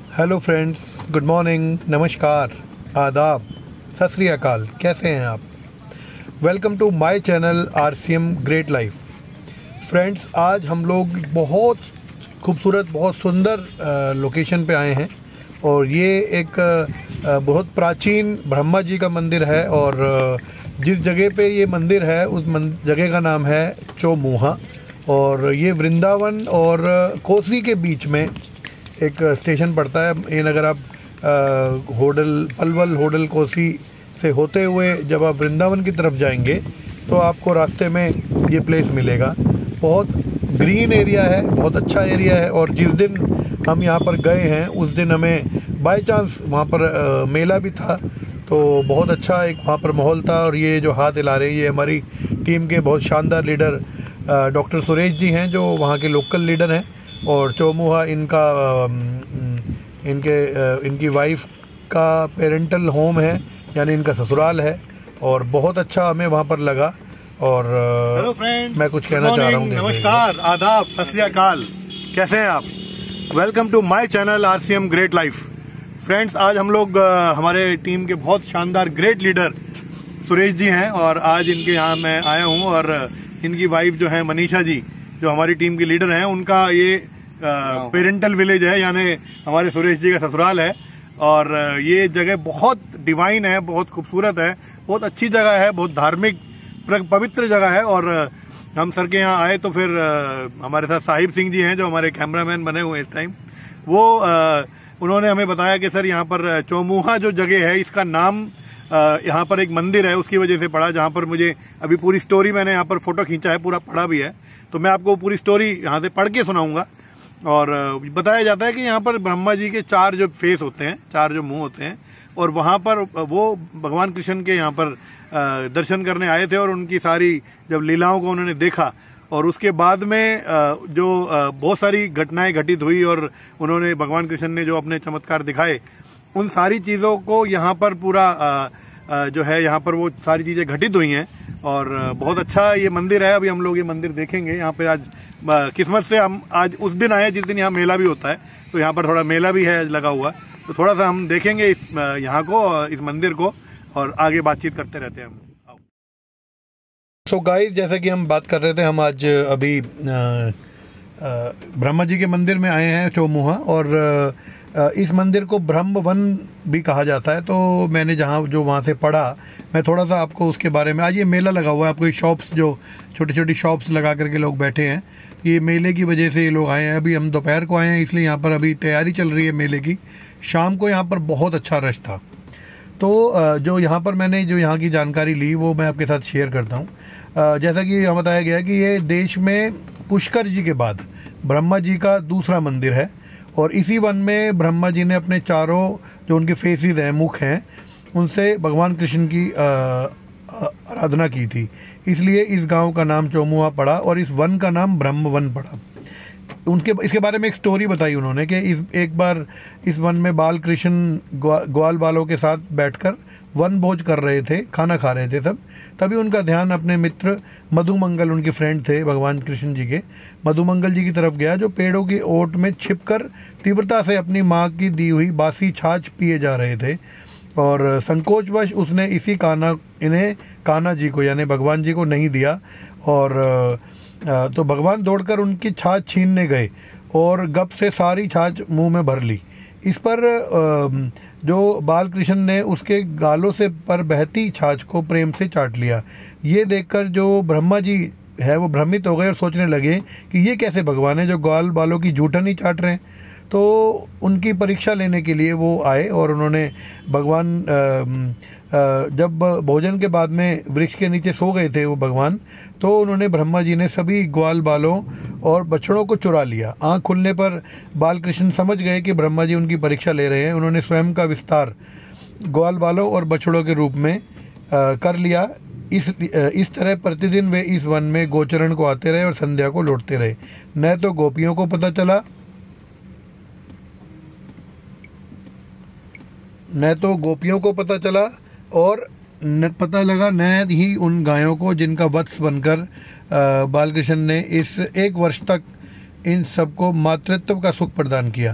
Hello friends, good morning, नमस्कार, आदाब, सत श्री अकाल। कैसे हैं आप? Welcome to my channel RCM great life. Friends, आज हम लोग बहुत खूबसूरत, बहुत सुंदर लोकेशन पे आए हैं और ये एक बहुत प्राचीन ब्रह्मा जी का मंदिर है। और जिस जगह पे ये मंदिर है उस जगह का नाम है चौमुहा। और ये वृंदावन और कोसी के बीच में एक स्टेशन पड़ता है। इन अगर आप पलवल होडल कोसी से होते हुए जब आप वृंदावन की तरफ जाएंगे तो आपको रास्ते में ये प्लेस मिलेगा। बहुत ग्रीन एरिया है, बहुत अच्छा एरिया है। और जिस दिन हम यहाँ पर गए हैं उस दिन हमें बाय चांस वहाँ पर मेला भी था, तो बहुत अच्छा एक वहाँ पर माहौल था। और ये जो हाथ हिला रहे हैं ये हमारी टीम के बहुत शानदार लीडर डॉक्टर सुरेश जी हैं, जो वहाँ के लोकल लीडर हैं। और चौमुहा इनकी वाइफ का पेरेंटल होम है, यानी इनका ससुराल है। और बहुत अच्छा हमें वहाँ पर लगा। और हेलो फ्रेंड, मैं कुछ कहना चाह रहा हूँ। नमस्कार, आदाब, सत श्री अकाल। कैसे हैं आप? Welcome to my channel RCM great life. Friends, आज हम लोग हमारे टीम के बहुत शानदार ग्रेट लीडर सुरेश जी हैं और आज इनके यहाँ मैं आया हूँ। और इनकी वाइफ जो है मनीषा जी, जो हमारी टीम की लीडर हैं, उनका ये पेरेंटल विलेज है, यानी हमारे सुरेश जी का ससुराल है। और ये जगह बहुत डिवाइन है, बहुत खूबसूरत है, बहुत अच्छी जगह है, बहुत धार्मिक पवित्र जगह है। और हम सर के यहाँ आए तो फिर हमारे साथ साहिब सिंह जी हैं, जो हमारे कैमरामैन बने हुए इस टाइम। वो उन्होंने हमें बताया कि सर यहाँ पर चौमुहा जो जगह है इसका नाम यहाँ पर एक मंदिर है उसकी वजह से पड़ा, जहाँ पर मुझे अभी पूरी स्टोरी मैंने यहाँ पर फोटो खींचा है, पूरा पढ़ा भी है, तो मैं आपको पूरी स्टोरी यहाँ से पढ़ के सुनाऊंगा। और बताया जाता है कि यहाँ पर ब्रह्मा जी के 4 जो फेस होते हैं, 4 जो मुंह होते हैं, और वहाँ पर वो भगवान कृष्ण के यहाँ पर दर्शन करने आए थे। और उनकी सारी जब लीलाओं को उन्होंने देखा और उसके बाद में जो बहुत सारी घटनाएं घटित हुई और उन्होंने भगवान कृष्ण ने जो अपने चमत्कार दिखाए, उन सारी चीज़ों को यहाँ पर पूरा जो है यहाँ पर वो सारी चीज़ें घटित हुई हैं। और बहुत अच्छा ये मंदिर है। अभी हम लोग ये मंदिर देखेंगे। यहाँ पे आज किस्मत से हम आज उस दिन आए जिस दिन यहाँ मेला भी होता है, तो यहाँ पर थोड़ा मेला भी है लगा हुआ, तो थोड़ा सा हम देखेंगे यहाँ को, इस मंदिर को, और आगे बातचीत करते रहते हैं हम। सो गाइस, जैसे कि हम बात कर रहे थे, हम आज अभी ब्रह्मा जी के मंदिर में आए हैं चौमुहा। और इस मंदिर को ब्रह्म वन भी कहा जाता है। तो मैंने जो वहाँ से पढ़ा, मैं थोड़ा सा आपको उसके बारे में। आज ये मेला लगा हुआ है, आपको ये शॉप्स, जो छोटी छोटी शॉप्स लगा करके लोग बैठे हैं, ये मेले की वजह से ये लोग आए हैं। अभी हम दोपहर को आए हैं, इसलिए यहाँ पर अभी तैयारी चल रही है मेले की। शाम को यहाँ पर बहुत अच्छा रश था। तो जो यहाँ पर मैंने जो यहाँ की जानकारी ली वो मैं आपके साथ शेयर करता हूँ। जैसा कि यहाँ बताया गया कि ये देश में पुष्कर जी के बाद ब्रह्मा जी का दूसरा मंदिर है। और इसी वन में ब्रह्मा जी ने अपने 4 जो उनके फेसेस हैं, मुख हैं, उनसे भगवान कृष्ण की आराधना की थी। इसलिए इस गांव का नाम चौमुहा पड़ा और इस वन का नाम ब्रह्म वन पड़ा। इसके बारे में एक स्टोरी बताई उन्होंने कि एक बार इस वन में बाल कृष्ण ग्वाल बालों के साथ बैठकर वन भोज कर रहे थे, खाना खा रहे थे सब। तभी उनका ध्यान अपने मित्र मधुमंगल, उनके फ्रेंड थे भगवान कृष्ण जी के, मधुमंगल जी की तरफ गया, जो पेड़ों की ओट में छिपकर तीव्रता से अपनी माँ की दी हुई बासी छाछ पिए जा रहे थे। और संकोचवश उसने इन्हें कान्हा जी को, यानी भगवान जी को नहीं दिया। और तो भगवान दौड़कर उनकी छाछ छीनने गए और गप से सारी छाछ मुंह में भर ली। इस पर जो बालकृष्ण ने उसके गालों से पर बहती छाछ को प्रेम से चाट लिया। ये देखकर जो ब्रह्मा जी है वो भ्रमित हो गए और सोचने लगे कि ये कैसे भगवान है जो ग्वाल बालों की जूठन ही चाट रहे हैं। तो उनकी परीक्षा लेने के लिए वो आए और उन्होंने भगवान जब भोजन के बाद में वृक्ष के नीचे सो गए थे वो भगवान, तो उन्होंने ब्रह्मा जी ने सभी ग्वाल बालों और बछड़ों को चुरा लिया। आँख खुलने पर बालकृष्ण समझ गए कि ब्रह्मा जी उनकी परीक्षा ले रहे हैं। उन्होंने स्वयं का विस्तार ग्वाल बालों और बछड़ों के रूप में कर लिया। इस तरह प्रतिदिन वे इस वन में गोचरण को आते रहे और संध्या को लौटते रहे। न तो गोपियों को पता चला, और न पता लगा न ही उन गायों को जिनका वत्स बनकर बालकृष्ण ने इस 1 वर्ष तक इन सबको मातृत्व का सुख प्रदान किया।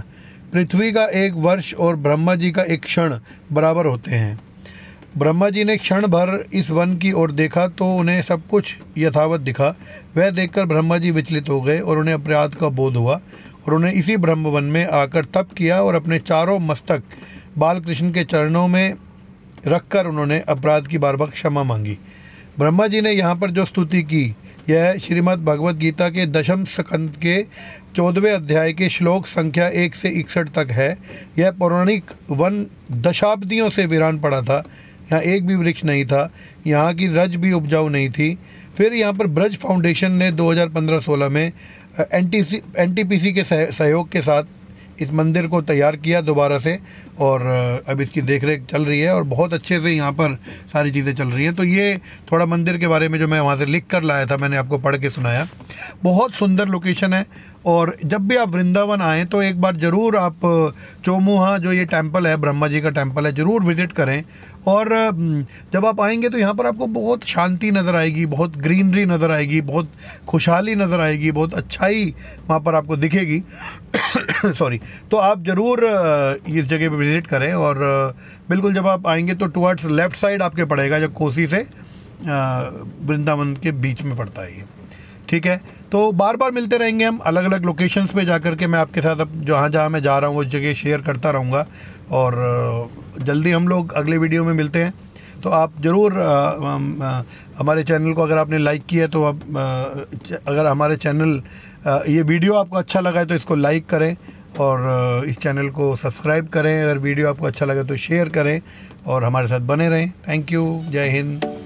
पृथ्वी का एक वर्ष और ब्रह्मा जी का एक क्षण बराबर होते हैं। ब्रह्मा जी ने क्षण भर इस वन की ओर देखा तो उन्हें सब कुछ यथावत दिखा। वह देखकर ब्रह्मा जी विचलित हो गए और उन्हें अपराध का बोध हुआ और उन्हें इसी ब्रह्म वन में आकर तप किया और अपने चारों मस्तक बालकृष्ण के चरणों में रखकर उन्होंने अपराध की बार बार क्षमा मांगी। ब्रह्मा जी ने यहाँ पर जो स्तुति की यह श्रीमद् भगवत गीता के दशम स्कंद के 14वें अध्याय के श्लोक संख्या 1 से 61 तक है। यह पौराणिक वन दशाब्दियों से वीरान पड़ा था। यहाँ एक भी वृक्ष नहीं था, यहाँ की रज भी उपजाऊ नहीं थी। फिर यहाँ पर ब्रज फाउंडेशन ने 2015-16 में NTPC के सहयोग के साथ इस मंदिर को तैयार किया दोबारा से और अब इसकी देखरेख चल रही है और बहुत अच्छे से यहाँ पर सारी चीज़ें चल रही हैं। तो ये थोड़ा मंदिर के बारे में जो मैं वहाँ से लिख कर लाया था, मैंने आपको पढ़ के सुनाया। बहुत सुंदर लोकेशन है और जब भी आप वृंदावन आएँ तो एक बार ज़रूर आप चौमुहा जो ये टेम्पल है, ब्रह्मा जी का टेम्पल है, ज़रूर विज़िट करें। और जब आप आएंगे तो यहाँ पर आपको बहुत शांति नज़र आएगी, बहुत ग्रीनरी नज़र आएगी, बहुत खुशहाली नज़र आएगी, बहुत अच्छाई वहाँ पर आपको दिखेगी। सॉरी। तो आप ज़रूर इस जगह पे विज़िट करें और बिल्कुल जब आप आएंगे तो टुवर्ड्स लेफ़्ट साइड आपके पड़ेगा, जब कोसी से वृंदावन के बीच में पड़ता है ये। ठीक है, तो बार बार मिलते रहेंगे हम अलग अलग लोकेशंस पे जा कर के। मैं आपके साथ अब जहाँ मैं जा रहा हूँ उस जगह शेयर करता रहूँगा और जल्दी हम लोग अगले वीडियो में मिलते हैं। तो आप ज़रूर हमारे चैनल को अगर आपने लाइक किया है तो आप अगर हमारे चैनल ये वीडियो आपको अच्छा लगा है तो इसको लाइक करें और इस चैनल को सब्सक्राइब करें। अगर वीडियो आपको अच्छा लगे तो शेयर करें और हमारे साथ बने रहें। Thank you. जय हिंद।